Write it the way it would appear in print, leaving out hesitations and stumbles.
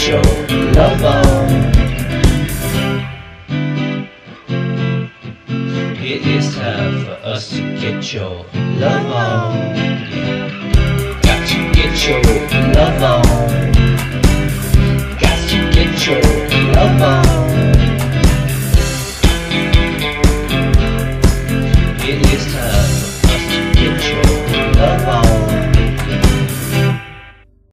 your love on. It is time for us to get your love on. Got to get your love on. Got to get your love on.